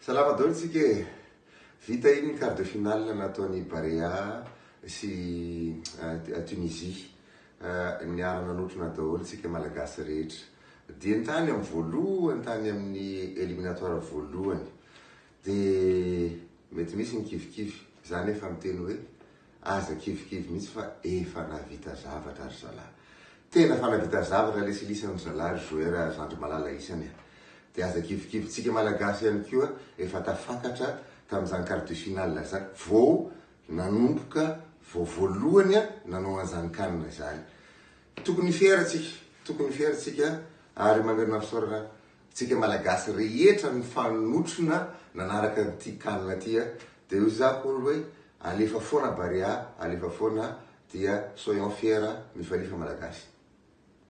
Salama daholo tsika e. Vita iny ny quart de finale nataon'ny Barea sy Tunisie. Niara nanotrona daholo tsika malagasy rehetra. Dia nitany amin'ny voalohany, tany amin'ny éliminatoire voalohany. Dia mety misy ny kivikivy. Zany efa miteny hoe aza kivikivy mihitsy fa efa navita zavatra ry zalahy. Tena fa navita zavatra le silisan'ny zalahy joueur Zandry Malala isany. Dia aza kivikivy tsika malagasy ihany koa efa tafakatra tamin'izany quart de finale zany. Vao nanomboka vao voalohany nanao an'izany kanina zany. Tokony fieratsika ary mamerina fisaorana tsika malagasy rehetra ny fanotrona nanaraka an'ity kanina ty. Dia io zako hoe alefa foana Barea, alefa foana dia soyons fiers mifalifa malagasy.